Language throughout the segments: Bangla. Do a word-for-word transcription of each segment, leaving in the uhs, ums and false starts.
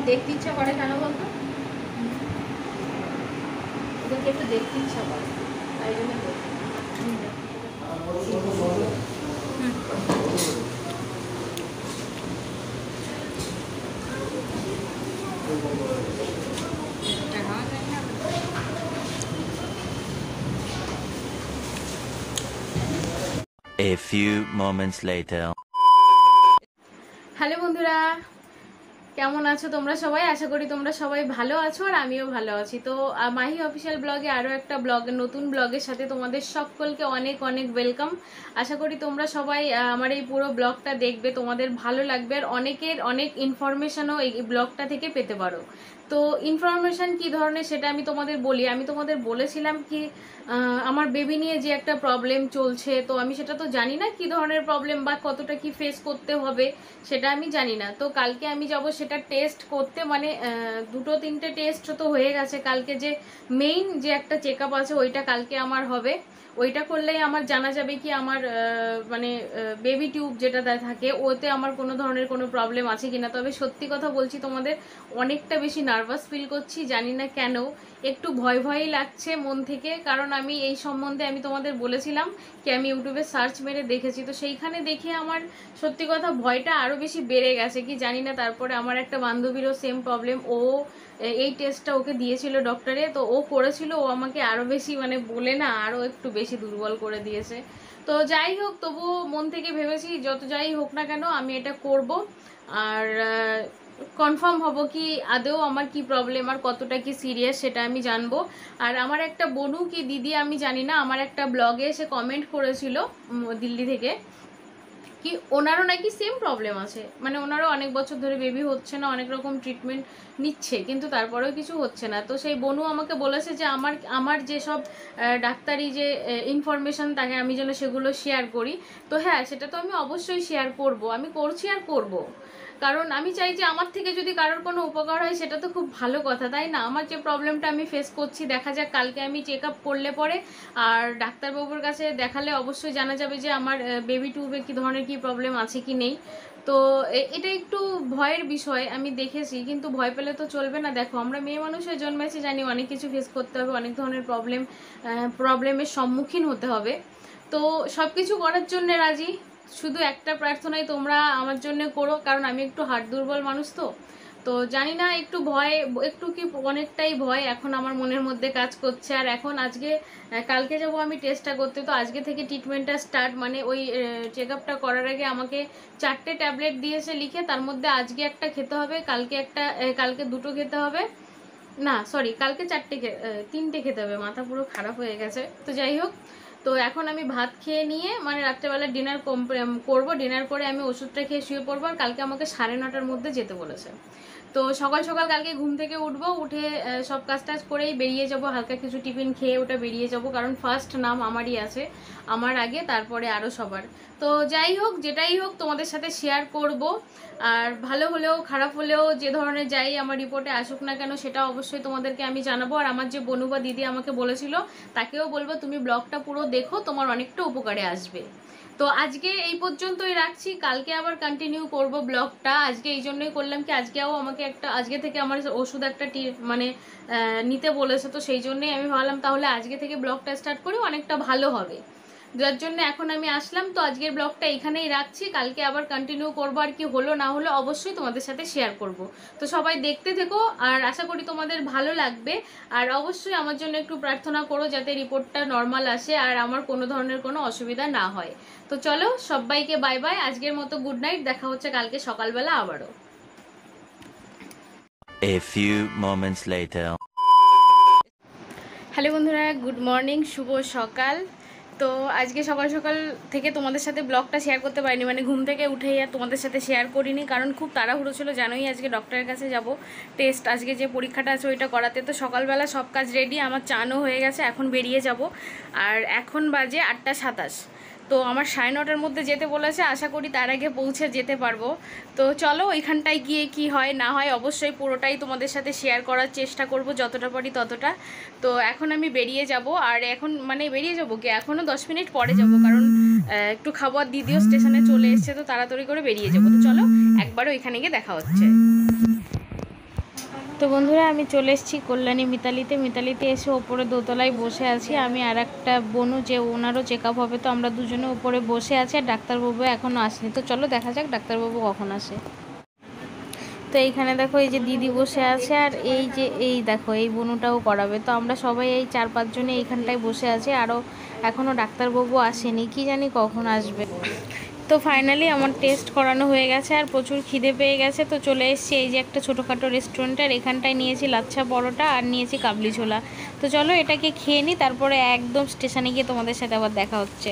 দেখতে ইচ্ছা করে কেন বলতো, ওদেরকে একটু দেখতে ইচ্ছা করে, তাই জন্য A few moments later. Hello বন্ধুরা, কেমন আছো তোমরা সবাই? আশা করি তোমরা সবাই ভালো আছো আর আমিও ভালো আছি। তো মাহি অফিসিয়াল ব্লগে আরও একটা ব্লগ, নতুন ব্লগের সাথে তোমাদের সকলকে অনেক অনেক ওয়েলকাম। আশা করি তোমরা সবাই আমার এই পুরো ব্লগটা দেখবে, তোমাদের ভালো লাগবে আর অনেকের অনেক ইনফরমেশনও এই ব্লগটা থেকে পেতে পারো। তো ইনফরমেশান কী ধরনের সেটা আমি তোমাদের বলি। আমি তোমাদের বলেছিলাম কি আমার বেবি নিয়ে যে একটা প্রবলেম চলছে, তো আমি সেটা তো জানি না কী ধরনের প্রবলেম বা কতটা কি ফেস করতে হবে সেটা আমি জানি না। তো কালকে আমি যাব সেটা টেস্ট করতে, মানে দুটো তিনটে টেস্ট তো হয়ে গেছে। কালকে যে মেইন যে একটা চেক আপ আছে ওইটা কালকে আমার হবে, ওইটা করলেই আমার জানা যাবে কি আমার মানে বেবি টিউব যেটা থাকে ওতে আমার কোনো ধরনের কোনো প্রবলেম আছে কিনা। তবে সত্যি কথা বলছি তোমাদের, অনেকটা বেশি নার্ভাস ফিল করছি, জানি না কেন, একটু ভয় ভয়ই লাগছে মন থেকে। কারণ আমি এই সম্বন্ধে আমি তোমাদের বলেছিলাম কি আমি ইউটিউবে সার্চ মেরে দেখেছি, তো সেইখানে দেখে আমার সত্যি কথা ভয়টা আরও বেশি বেড়ে গেছে কি জানি না। তারপরে আমার একটা বান্ধবীরও সেম প্রবলেম, ও এই টেস্টটা ওকে দিয়েছিল ডক্টরে, তো ও করেছিল, ও আমাকে আরও বেশি মানে বলে না আরও একটু বেশি দুর্বল করে দিয়েছে। তো যাই হোক, তবুও মন থেকে ভেবেছি যত যাই হোক না কেন আমি এটা করব আর কনফার্ম হব কি আদৌ আমার কি প্রবলেম আর কতটা কি সিরিয়াস সেটা আমি জানবো। আর আমার একটা বোনু কি দিদি আমি জানি না, আমার একটা ব্লগে এসে কমেন্ট করেছিল দিল্লি থেকে কি ওনারও নাকি সেম প্রবলেম আছে, মানে ওনারও অনেক বছর ধরে বেবি হচ্ছে না, অনেক রকম ট্রিটমেন্ট নিচ্ছে কিন্তু তারপরেও কিছু হচ্ছে না। তো সেই বোনু আমাকে বলেছে যে আমার আমার যেসব ডাক্তারি যে ইনফরমেশান তাকে আমি যেন সেগুলো শেয়ার করি। তো হ্যাঁ, সেটা তো আমি অবশ্যই শেয়ার করব, আমি করছি আর করব, কারণ আমি চাই যে আমার থেকে যদি কারোর কোনো উপকার হয় সেটা তো খুব ভালো কথা, তাই না? আমার যে প্রবলেমটা আমি ফেস করছি, দেখা যাক কালকে আমি চেক আপ করলে পরে আর ডাক্তারবাবুর কাছে দেখালে অবশ্যই জানা যাবে যে আমার বেবি টিউবে কী ধরনের কী প্রবলেম আছে কি নেই। তো এটা একটু ভয়ের বিষয় আমি দেখেছি, কিন্তু ভয় পেলে তো চলবে না। দেখো, আমরা মেয়ে মানুষের জন্মেছি, জানি অনেক কিছু ফেস করতে হবে, অনেক ধরনের প্রবলেম প্রবলেমের সম্মুখীন হতে হবে। তো সব কিছু করার জন্য রাজি, শুধু একটা প্রার্থনাই তোমরা আমার জন্য করো, কারণ আমি একটু হাড় দুর্বল মানুষ। তো তো জানি না, একটু ভয়, একটু কি অনেকটাই ভয় এখন আমার মনের মধ্যে কাজ করছে। আর এখন আজকে কালকে যাব আমি টেস্টটা করতে, তো আজকে থেকে ট্রিটমেন্টটা স্টার্ট, মানে ওই চেক আপটা করার আগে আমাকে চারটে ট্যাবলেট দিয়েছে লিখে, তার মধ্যে আজকে একটা খেতে হবে, কালকে একটা, কালকে দুটো খেতে হবে, না সরি কালকে চারটে তিনটে খেতে হবে, মাথা পুরো খারাপ হয়ে গেছে। তো যাই হোক, তো এখন আমি ভাত খেয়ে নিয়ে মানে রাত্রেবেলা ডিনার করবো, ডিনার করে আমি ওষুধটা খেয়ে শুয়ে পড়বো। আর কালকে আমাকে সাড়ে নটার মধ্যে যেতে বলেছে। তো সকাল সকাল কালকে ঘুম থেকে উঠবো, উঠে সব কাজ টাজ করেই বেরিয়ে যাব, হালকা কিছু টিফিন খেয়ে ওটা বেরিয়ে যাব, কারণ ফার্স্ট নাম আমারই আছে, আমার আগে তারপরে আরও সবার। তো যাই হোক, যেটাই হোক তোমাদের সাথে শেয়ার করব। আর ভালো হলেও খারাপ হলেও যে ধরনের যাই আমার রিপোর্টে আসুক না কেন সেটা অবশ্যই তোমাদেরকে আমি জানাবো। আর আমার যে বোনু বা দিদি আমাকে বলেছিল তাকেও বলবো তুমি ব্লগটা পুরো দেখো, তোমার অনেকটা উপকারে আসবে। তো আজকে এই পর্যন্তই রাখছি, কালকে আবার কন্টিনিউ করব ব্লগটা। আজকে এই জন্যই করলাম কি আজকেও আমাকে একটা, আজকে থেকে আমার ওষুধ একটা মানে নিতে বলেছে, তো সেই জন্যই আমি ভাবলাম তাহলে আজকে থেকে ব্লগটা স্টার্ট করি, অনেকটা ভালো হবে, যার জন্য এখন আমি আসলাম। তো আজকের ব্লগটা এখানেই রাখছি, কালকে আবার কন্টিনিউ করবো, আর কি হলো না হলো অবশ্যই তোমাদের সাথে শেয়ার করব। তো সবাই দেখতে থেকো, আর আশা করি তোমাদের ভালো লাগবে। আর অবশ্যই আমার জন্য একটু প্রার্থনা করো যাতে রিপোর্টটা নর্মাল আসে আর আমার কোনো ধরনের কোনো অসুবিধা না হয়। তো চলো সবাইকে বাই বাই, আজকের মতো গুড নাইট, দেখা হচ্ছে কালকে সকালবেলা আবারও। A few moments later. Hello বন্ধুরা, গুড মর্নিং, শুভ সকাল। তো আজকে সকাল সকাল থেকে তোমাদের সাথে ব্লগটা শেয়ার করতে পারিনি, মানে ঘুম থেকে উঠেই আর তোমাদের সাথে শেয়ার করিনি, কারণ খুব তাড়াহুড়ো ছিল, জানোই আজকে ডক্টরের কাছে যাব, টেস্ট আজকে যে পরীক্ষাটা আছে ওইটা করাতে। তো সকালবেলা সব কাজ রেডি, আমার চানও হয়ে গেছে, এখন বেরিয়ে যাব। আর এখন বাজে আটটা সাতাশ, তো আমার সাড়ে নটার মধ্যে যেতে বলেছে, আশা করি তার আগে পৌঁছে যেতে পারবো। তো চলো ওইখানটায় গিয়ে কি হয় না হয় অবশ্যই পুরোটাই তোমাদের সাথে শেয়ার করার চেষ্টা করব যতটা পারি ততটা। তো এখন আমি বেরিয়ে যাব, আর এখন মানে বেরিয়ে যাবো কি এখনও দশ মিনিট পরে যাব, কারণ একটু খাবার দিদিও স্টেশনে চলে এসছে, তো তাড়াতাড়ি করে বেরিয়ে যাবো। তো চলো একবারও এখানে গিয়ে দেখা হচ্ছে। তো বন্ধুরা আমি চলে এসেছি কল্যাণী মিতালিতে মিতালিতে এসে ওপরে দোতলায় বসে আছি। আমি আর একটা বোনু যে ওনারও চেক আপ হবে, তো আমরা দুজনে উপরে বসে আছি আর ডাক্তারবাবু এখনও আসেনি। তো চলো দেখা যাক ডাক্তারবাবু কখন আসে। তো এইখানে দেখো এই যে দিদি বসে আছে আর এই যে এই দেখো এই বোনুটাও করাবে। তো আমরা সবাই এই চার পাঁচজনে এইখানটায় বসে আছি, আরও এখনও ডাক্তারবাবু আসেনি, কি জানি কখন আসবে। তো ফাইনালি আমার টেস্ট করানো হয়ে গেছে আর প্রচুর খিদে পেয়ে গেছে। তো চলে এসেছি এই যে একটা ছোটোখাটো রেস্টুরেন্টে, আর এখানটায় নিয়েছি লাচ্ছা পরোটা আর নিয়েছি কাবলি ছোলা। তো চলো এটাকে খেয়ে নিই, তারপরে একদম স্টেশনে গিয়ে তোমাদের সাথে আবার দেখা হচ্ছে।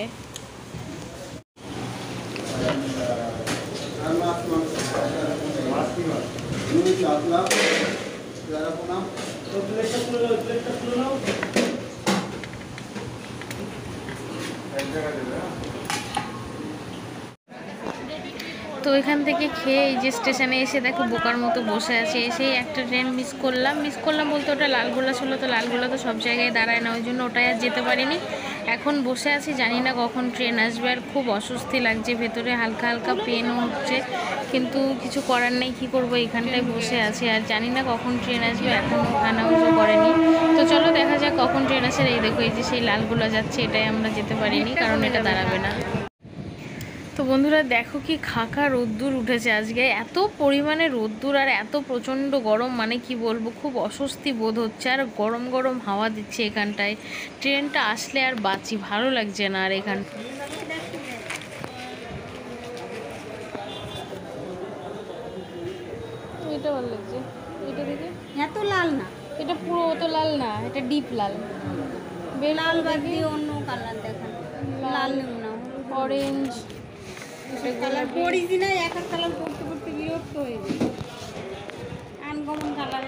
তো এখান থেকে খেয়ে এই যে স্টেশনে এসে দেখো বোকার মতো বসে আছে। এসেই একটা ট্রেন মিস করলাম মিস করলাম বলতে ওটা লালগোলা ছিল, তো লালগোলা তো সব জায়গায় দাঁড়ায় না, ওই জন্য ওটাই আর যেতে পারিনি। এখন বসে আছি, জানি না কখন ট্রেন আসবে, আর খুব অস্বস্তি লাগছে, ভেতরে হালকা হালকা পেনও হচ্ছে, কিন্তু কিছু করার নেই, কী করবো, এখানটায় বসে আছি আর জানি না কখন ট্রেন আসবে, এখন অ্যানাউন্সও করেনি। তো চলো দেখা যাক কখন ট্রেন আসে। এই দেখো এই যে সেই লালগোলা যাচ্ছে, এটাই আমরা যেতে পারিনি কারণ এটা দাঁড়াবে না। তো বন্ধুরা দেখো কি খাকা রোদ্দুর উঠেছে আজকে, এত পরিমাণে রোদ্দুর আর এত প্রচণ্ড গরম, মানে কি বলবো, খুব অস্বস্তি বোধ হচ্ছে আর গরম গরম হাওয়া দিচ্ছে এখানটায়। ট্রেনটা আসলে আর বাঁচি, ভালো লাগছে না আর এখান। এটা ভালো লাগছে, এটা দেখে এত লাল না, এটা পুরো অত লাল না, এটা ডিপ লাল। লাল বাদ দিয়ে অন্য কালার দেখান, লাল না অরেঞ্জ কালার পরিছি না, এক এক কালার পরতে পরতে বিরক্ত হয়ে যায়, আনকমন কালার।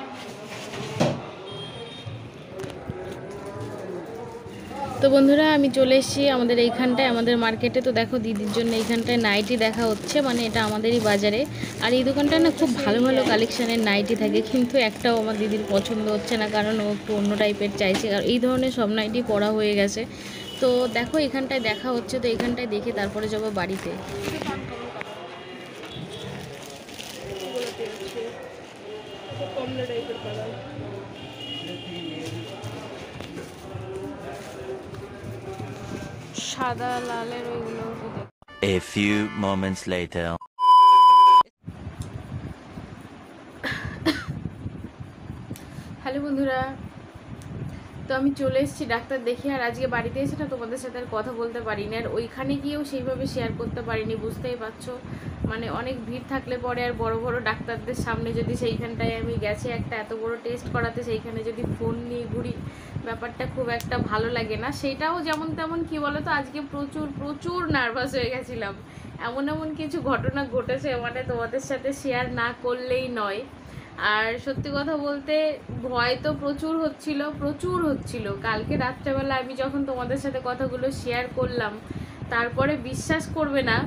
তো বন্ধুরা আমি চলে এসেছি আমাদের এইখানটায়, আমাদের মার্কেটে। তো দেখো দিদির জন্য এইখানটায় নাইটি দেখা হচ্ছে, মানে এটা আমাদেরই বাজারে। আর এই দোকানটায় না খুব ভালো ভালো কালেকশানের নাইটি থাকে, কিন্তু একটাও আমার দিদির পছন্দ হচ্ছে না, কারণ ও একটু অন্য টাইপের চাইছে, আর এই ধরনের সব নাইটি পরা হয়ে গেছে। তো দেখো এখানটায় দেখা হচ্ছে, তো এখানটায় দেখে তারপরে যাবো বাড়িতে। সাদা লালের ওইগুলো। A few moments later. Hello বন্ধুরা, তো আমি চলে এসেছি ডাক্তার দেখি, আর আজকে বাড়িতে এসে না তোমাদের সাথে আর কথা বলতে পারিনি, আর ওইখানে গিয়েও সেইভাবে শেয়ার করতে পারিনি, বুঝতেই পারছো। মানে অনেক ভিড় থাকলে পরে আর বড় বড় ডাক্তারদের সামনে যদি সেইখানটায় আমি গেছি একটা এত বড় টেস্ট করাতে, সেইখানে যদি ফোন নিয়ে ঘুরি, ব্যাপারটা খুব একটা ভালো লাগে না। সেইটাও যেমন তেমন কি বলো তো, আজকে প্রচুর প্রচুর নার্ভাস হয়ে গেছিলাম, এমন এমন কিছু ঘটনা ঘটেছে, মানে তোমাদের সাথে শেয়ার না করলেই নয়। আর সত্যি কথা বলতে ভয় তো প্রচুর হচ্ছিল প্রচুর হচ্ছিল কালকে রাত্রেবেলা আমি যখন তোমাদের সাথে কথাগুলো শেয়ার করলাম, তারপরে বিশ্বাস করবে না,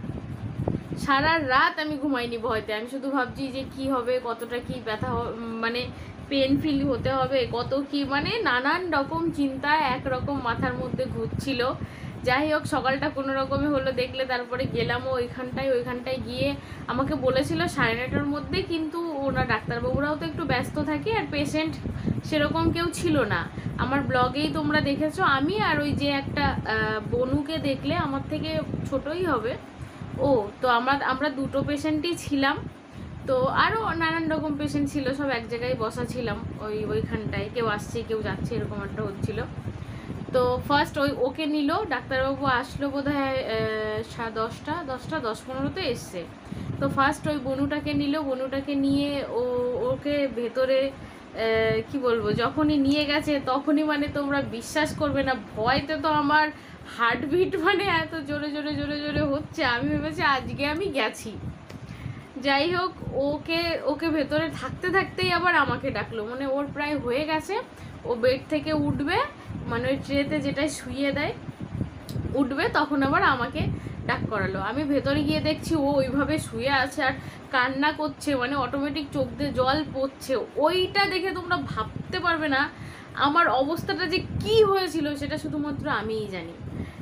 সারা রাত আমি ঘুমাইনি ভয়তে। আমি শুধু ভাবছি যে কি হবে, কতটা কি ব্যথা, মানে পেন ফিল হতে হবে, কত কি, মানে নানান রকম চিন্তা একরকম মাথার মধ্যে ঘুরছিল। যাই হোক সকালটা কোনো রকমে হলো, দেখলে তারপরে গেলামও ওইখানটায়। ওইখানটায় গিয়ে আমাকে বলেছিল সাড়ে নটার মধ্যে, কিন্তু ওরা ডাক্তারবাবুরাও তো একটু ব্যস্ত থাকে, আর পেশেন্ট সেরকম কেউ ছিল না। আমার ব্লগেই তোমরা দেখেছো, আমি আর ওই যে একটা বনুকে দেখলে, আমার থেকে ছোটই হবে ও, তো আমরা আমরা দুটো পেশেন্টই ছিলাম। তো আরও নানান রকম পেশেন্ট ছিল, সব এক জায়গায় বসা ছিলাম ওই ওইখানটায়, কেউ আসছে কেউ যাচ্ছে এরকম একটা হচ্ছিল। তো ফার্স্ট ওই ওকে নিল, ডাক্তারবাবু আসলো বোধ হয় দশটা দশটা দশ পনেরোতে এসছে। তো ফার্স্ট ওই বনুটাকে নিল, বনুটাকে নিয়ে ও ওকে ভেতরে কি বলবো, যখনই নিয়ে গেছে তখনই মানে তোমরা বিশ্বাস করবে না, ভয়তে তো আমার হার্টবিট মানে এত জোরে জোরে জোরে জোরে হচ্ছে, আমি ভেবেছি আজকে আমি গেছি। যাই হোক ওকে ওকে ভেতরে থাকতে থাকতেই আবার আমাকে ডাকলো, মানে ওর প্রায় হয়ে গেছে, ও বেড থেকে উঠবে, মানে ওই ট্রেতে যেটাই শুইয়ে দেয় উঠবে, তখন আবার আমাকে ডাক করালো। আমি ভেতরে গিয়ে দেখছি ও ওইভাবে শুয়ে আছে আর কান্না করছে, মানে অটোমেটিক চোখ দিয়ে জল পড়ছে। ওইটা দেখে তোমরা ভাবতে পারবে না আমার অবস্থাটা যে কি হয়েছিল, সেটা শুধুমাত্র আমিই জানি।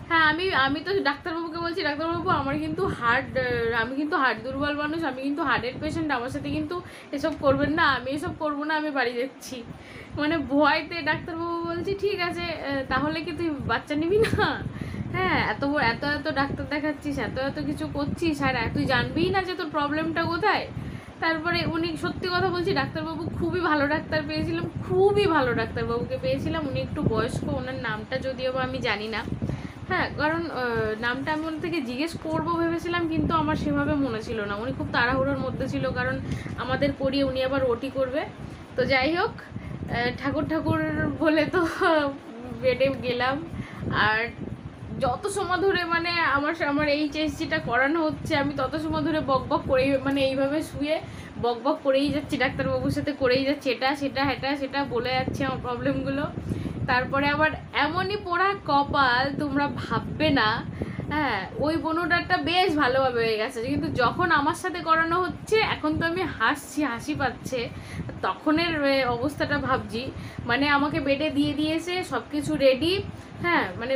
হ্যাঁ আমি আমি তো ডাক্তারবাবুকে বলছি, ডাক্তারবাবু আমার কিন্তু হার্ট, আমি কিন্তু হার্ট দুর্বল মানুষ, আমি কিন্তু হার্টের পেশেন্ট, আমার সাথে কিন্তু এসব করবেন না, আমি এসব করবো না, আমি বাড়ি যাচ্ছি। মানে ভয়তে ডাক্তারবাবু বলছি ঠিক আছে তাহলে কি তুই বাচ্চা নিবি না? হ্যাঁ এত এত এত ডাক্তার দেখাচ্ছিস, এত এত কিছু করছিস, আর তুই জানবিই না যে তোর প্রবলেমটা কোথায়। তারপরে উনি সত্যি কথা বলছি ডাক্তারবাবু খুবই ভালো ডাক্তার পেয়েছিলাম, খুবই ভালো ডাক্তারবাবুকে পেয়েছিলাম। উনি একটু বয়স্ক, ওনার নামটা যদিও বা আমি জানি না, হ্যাঁ কারণ নামটা আমি ওনার থেকে জিজ্ঞেস করবো ভেবেছিলাম কিন্তু আমার সেভাবে মনে ছিল না। উনি খুব তাড়াহুড়োর মধ্যে ছিল কারণ আমাদের করিয়ে উনি আবার ওটি করবে। তো যাই হোক ঠাকুর ঠাকুর বলে তো বেডে গেলাম। আর যত সময় ধরে মানে আমার আমার এই চেষ্টিটা করানো হচ্ছে আমি তত সময় ধরে বক বক করেই মানে এইভাবে শুয়ে বক বক করেই যাচ্ছি, ডাক্তারবাবুর সাথে করেই যাচ্ছি, এটা সেটা হেটা সেটা বলে যাচ্ছি আমার প্রবলেমগুলো। তারপরে আবার এমনই পোড়া কপাল তোমরা ভাববে না, হ্যাঁ ওই বনুটারটা বেশ ভালোভাবে হয়ে গেছে, কিন্তু যখন আমার সাথে করানো হচ্ছে এখন তো আমি হাসছি, হাসি পাচ্ছে, তখনের অবস্থাটা ভাবছি। মানে আমাকে বেডে দিয়ে দিয়েছে সব কিছু রেডি, হ্যাঁ মানে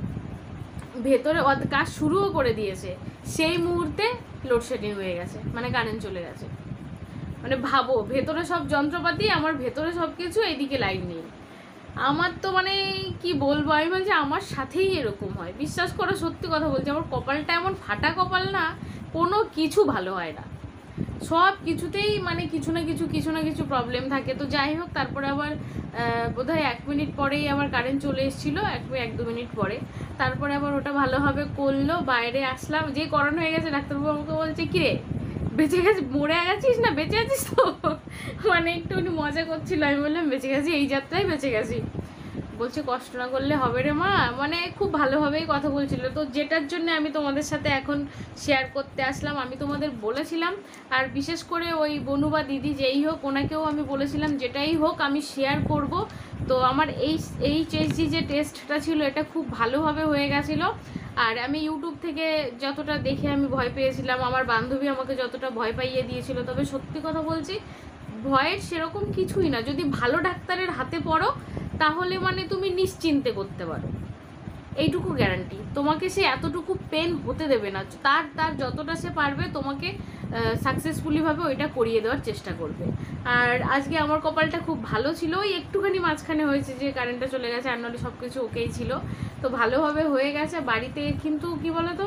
ভেতরে কাজ শুরুও করে দিয়েছে, সেই মুহূর্তে লোডশেডিং হয়ে গেছে, মানে কারেন্ট চলে গেছে। মানে ভাবো ভেতরে সব যন্ত্রপাতি, আমার ভেতরে সব কিছু, এইদিকে লাইন নেই। আমার তো মানে কি বলবো, আমি বলছি আমার সাথেই এরকম হয়, বিশ্বাস করো সত্যি কথা বলছি, আমার কপালটা এমন ফাটা কপাল না, কোনো কিছু ভালো হয় না, সব কিছুতেই মানে কিছু না কিছু কিছু না কিছু প্রবলেম থাকে। তো যাই হোক তারপরে আবার বোধহয় এক মিনিট পরেই আবার কারেন্ট চলে এসেছিলো, এক এক দু মিনিট পরে, তারপরে আবার ওটা ভালোভাবে করলো, বাইরে আসলাম, যে করানো হয়ে গেছে ডাক্তারবাবু আমাকে বলছে কিরে বেঁচে গেছিস, মরে গেছিস না বেঁচে আছিস তো, মানে একটুখানি মজা করছিল। আমি বললাম বেঁচে গেছি, এই যাত্রায় বেঁচে গেছি। বলছে কষ্ট না করলে হবে রে মা, মানে খুব ভালোভাবেই কথা বলছিল। তো যেটার জন্য আমি তোমাদের সাথে এখন শেয়ার করতে আসলাম, আমি তোমাদের বলেছিলাম, আর বিশেষ করে ওই বনু বা দিদি যেই হোক ওনাকেও আমি বলেছিলাম যেটাই হোক আমি শেয়ার করব। তো আমার এই এই এইচএসজি যে টেস্টটা ছিল এটা খুব ভালোভাবে হয়ে গেছিলো। আর আমি ইউটিউব থেকে যতটা দেখে আমি ভয় পেয়েছিলাম, আমার বান্ধবী আমাকে যতটা ভয় পাইয়ে দিয়েছিল, তবে সত্যি কথা বলছি ভয়ের সেরকম কিছুই না, যদি ভালো ডাক্তারের হাতে পড়ো তাহলে মানে তুমি নিশ্চিন্তে করতে পারো, এইটুকু গ্যারান্টি। তোমাকে সে এতটুকু পেন হতে দেবে না, তার তার যতটা সে পারবে তোমাকে সাকসেসফুলিভাবে ওইটা করিয়ে দেওয়ার চেষ্টা করবে। আর আজকে আমার কপালটা খুব ভালো ছিল, ওই একটুখানি মাঝখানে হয়েছে যে কারেন্টটা চলে গেছে, আর নাহলে সব কিছু ওকেই ছিল। তো ভালোভাবে হয়ে গেছে বাড়িতে, কিন্তু কি বলো তো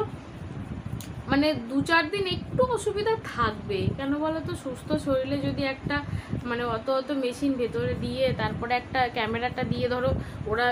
মানে দু চার দিন একটু অসুবিধা থাকবে, কেন বলো তো সুস্থ শরীরে যদি একটা মানে অত অত মেশিন ভেতরে দিয়ে তারপরে একটা ক্যামেরাটা দিয়ে ধরো ওরা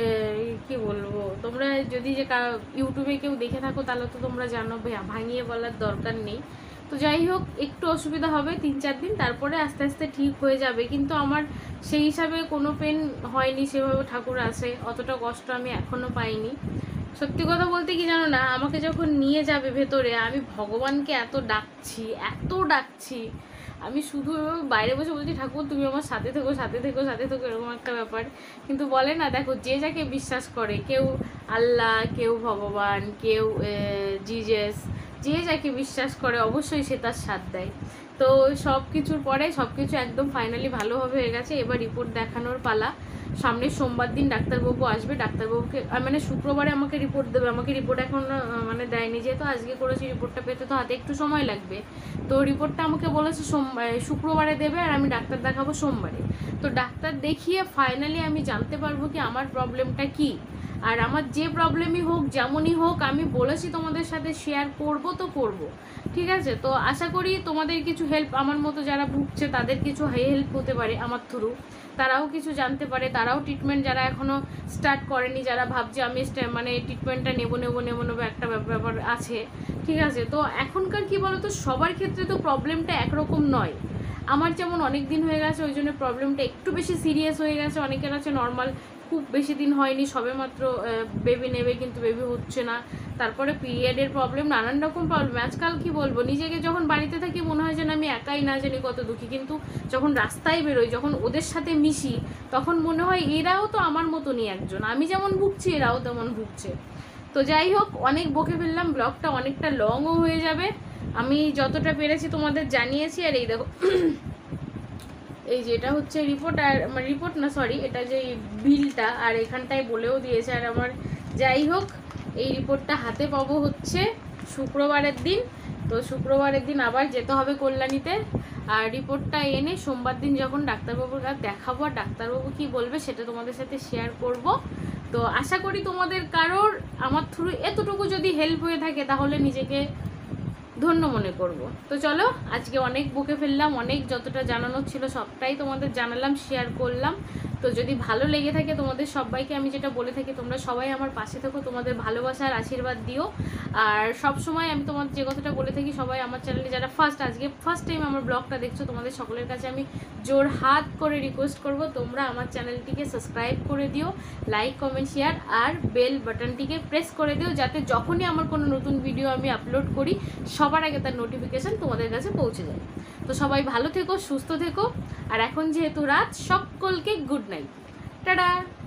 কি বলবো, তোমরা যদি যে ইউটিউবে কেউ দেখে থাকো তাহলে তো তোমরা জানো, ভাঙিয়ে বলার দরকার নেই। তো যাই হোক একটু অসুবিধা হবে তিন চার দিন, তারপরে আস্তে আস্তে ঠিক হয়ে যাবে। কিন্তু আমার সেই হিসাবে কোনো পেন হয়নি, সেভাবে ঠাকুর আছে, অতটা কষ্ট আমি এখনও পাইনি। সত্যি কথা বলতে কি জানো না, আমাকে যখন নিয়ে যাবে ভেতরে আমি ভগবানকে এত ডাকছি এত ডাকছি, আমি শুধু বাইরে বসে বলছি ঠাকুর তুমি আমার সাথে থেকো সাথে থেকো সাথে থেকো, এরকম একটা ব্যাপার। কিন্তু বলে না দেখো যে যাকে বিশ্বাস করে, কেউ আল্লাহ, কেউ ভগবান, কেউ জিজাস, যে যাকে বিশ্বাস করে অবশ্যই সে তার সাথ দেয়। তো সব কিছুর পরে সব কিছু একদম ফাইনালি ভালোভাবে হয়ে গেছে। এবার রিপোর্ট দেখানোর পালা। সামনের সোমবার দিন ডাক্তারবাবু আসবে, ডাক্তারবাবুকে মানে শুক্রবারে আমাকে রিপোর্ট দেবে, আমাকে রিপোর্ট এখন মানে দেয়নি, যেহেতু আজকে করেছি রিপোর্টটা পেতে তো হাতে একটু সময় লাগবে। তো রিপোর্টটা আমাকে বলেছে সোম শুক্রবারে দেবে, আর আমি ডাক্তার দেখাবো সোমবারে। তো ডাক্তার দেখিয়ে ফাইনালি আমি জানতে পারবো কি আমার প্রবলেমটা কি। আর আমার যে প্রবলেমই হোক যেমনই হোক আমি বলেছি তোমাদের সাথে শেয়ার করব তো করব, ঠিক আছে। তো আশা করি তোমাদের কিছু হেল্প, আমার মতো যারা ভুগছে তাদের কিছু হেল্প হতে পারে আমার থ্রু, তারাও কিছু জানতে পারে, তারাও ট্রিটমেন্ট যারা এখনও স্টার্ট করেনি, যারা ভাবছে আমি মানে ট্রিটমেন্টটা নেবো নেবো নেবো নেবো একটা ব্যাপার আছে, ঠিক আছে। তো এখনকার কি বলতো সবার ক্ষেত্রে তো প্রবলেমটা একরকম নয়। আমার যেমন অনেক দিন হয়ে গেছে ওই জন্য প্রবলেমটা একটু বেশি সিরিয়াস হয়ে গেছে, অনেকের আছে নর্মাল খুব বেশি দিন হয়নি, সবে মাত্র বেবি নেবে কিন্তু বেবি হচ্ছে না, তারপরে পিরিয়ডের প্রবলেম, নানান রকম প্রবলেম। আজকাল কি বলবো, নিজেকে যখন বাড়িতে থাকি মনে হয় যেন আমি একাই না জানি কত দুঃখী, কিন্তু যখন রাস্তায় বেরোই, যখন ওদের সাথে মিশি, তখন মনে হয় এরাও তো আমার মতনই একজন, আমি যেমন ভুগছি এরাও তেমন ভুগছে। তো যাই হোক অনেক বকে ফেললাম, ব্লগটা অনেকটা লংও হয়ে যাবে, আমি যতটা পেরেছি তোমাদের জানিয়েছি। আর এই দেখো এই যে এটা হচ্ছে রিপোর্ট, আর আমার রিপোর্ট না সরি এটা যে বিলটা, আর এখানটায় বলেও দিয়েছে। আর আমার যাই হোক এই রিপোর্টটা হাতে পাবো হচ্ছে শুক্রবারের দিন। তো শুক্রবারের দিন আবার যেতে হবে কল্যাণীতে, আর রিপোর্টটা এনে সোমবার দিন যখন ডাক্তারবাবুর কাছে দেখাবো আর ডাক্তারবাবু কী বলবে সেটা তোমাদের সাথে শেয়ার করব। তো আশা করি তোমাদের কারোর আমার থ্রু এতটুকু যদি হেল্প হয়ে থাকে তাহলে নিজেকে ধন্য মনে করব। তো চলো, আজকে অনেক বকে ফেললাম, অনেক যতটা জানানোর ছিল সবটাই তোমাদের জানালাম, শেয়ার করলাম। তো যদি ভালো লেগে থাকে তোমাদের সবাইকে আমি যেটা বলে থাকি, তোমরা সবাই আমার পাশে থেকো, তোমাদের ভালোবাসার আশীর্বাদ দিও। আর সব সময় আমি তোমাদের যে কথাটা বলে থাকি, সবাই আমার চ্যানেলে যারা ফার্স্ট আজকে ফার্স্ট টাইম আমার ব্লগটা দেখছো, তোমাদের সকলের কাছে আমি জোর হাত করে রিকোয়েস্ট করব তোমরা আমার চ্যানেলটিকে সাবস্ক্রাইব করে দিও, লাইক কমেন্ট শেয়ার আর বেল বাটনটিকে প্রেস করে দিও, যাতে যখনই আমার কোনো নতুন ভিডিও আমি আপলোড করি সবার আগে তার নোটিফিকেশান তোমাদের কাছে পৌঁছে যায়। তো সবাই ভালো থেকো, সুস্থ থেকো। আর এখন যেহেতু রাত, সকলকে গুড নাইট, টাটা।